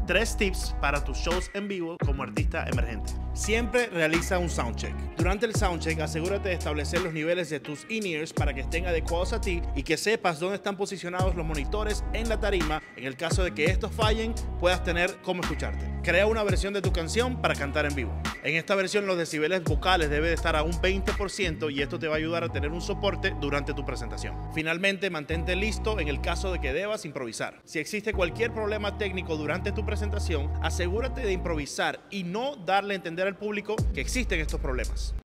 3 tips para tus shows en vivo como artista emergente. Siempre realiza un soundcheck. Durante el soundcheck, asegúrate de establecer los niveles de tus in-ears para que estén adecuados a ti y que sepas dónde están posicionados los monitores en la tarima. En el caso de que estos fallen, puedas tener cómo escucharte. Crea una versión de tu canción para cantar en vivo. En esta versión, los decibeles vocales deben estar a un 20% y esto te va a ayudar a tener un soporte durante tu presentación. Finalmente, mantente listo en el caso de que debas improvisar. Si existe cualquier problema técnico durante tu presentación, asegúrate de improvisar y no darle a entender al público que existen estos problemas.